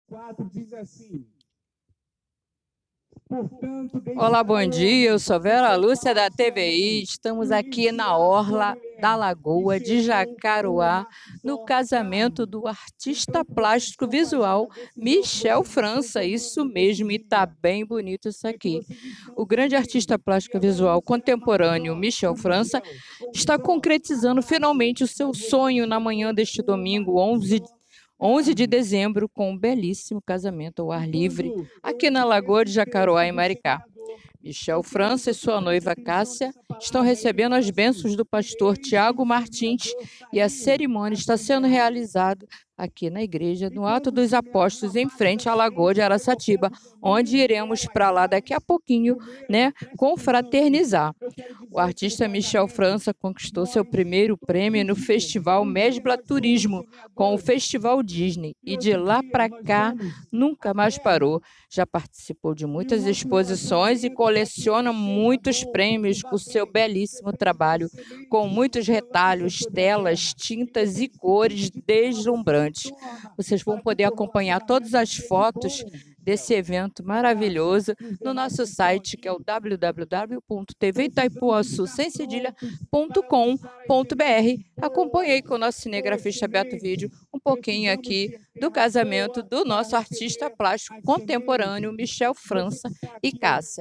4 diz assim: portanto, olá, bom dia, eu sou Vera Lúcia da TVI, estamos aqui na orla da Lagoa de Jacaruá, no casamento do artista plástico visual Michel França, isso mesmo, e tá bem bonito isso aqui. O grande artista plástico visual contemporâneo Michel França está concretizando finalmente o seu sonho na manhã deste domingo, 11 de dezembro, com um belíssimo casamento ao ar livre, aqui na Lagoa de Jacaruá, em Maricá. Michel França e sua noiva Cássia estão recebendo as bênçãos do pastor Tiago Martins e a cerimônia está sendo realizada aqui na igreja, no Ato dos Apóstolos, em frente à Lagoa de Araçatiba, onde iremos para lá daqui a pouquinho, né, confraternizar. O artista Michel França conquistou seu primeiro prêmio no Festival Mesbla Turismo, com o Festival Disney, e de lá para cá nunca mais parou. Já participou de muitas exposições e coleciona muitos prêmios por seu belíssimo trabalho, com muitos retalhos, telas, tintas e cores deslumbrantes. Vocês vão poder acompanhar todas as fotos desse evento maravilhoso no nosso site, que é o www.tvitaipuaçu.com.br. Acompanhei com o nosso cinegrafista Beto Vídeo um pouquinho aqui do casamento do nosso artista plástico contemporâneo Michel França e Cássia.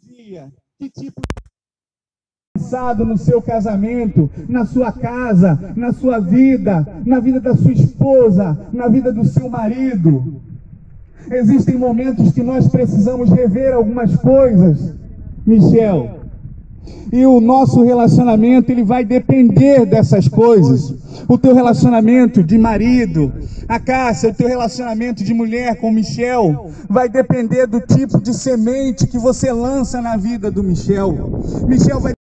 No seu casamento, na sua casa, na sua vida, na vida da sua esposa, na vida do seu marido. Existem momentos que nós precisamos rever algumas coisas, Michel. E o nosso relacionamento, ele vai depender dessas coisas. O teu relacionamento de marido, a Cássia, o teu relacionamento de mulher com o Michel, vai depender do tipo de semente que você lança na vida do Michel. Michel vai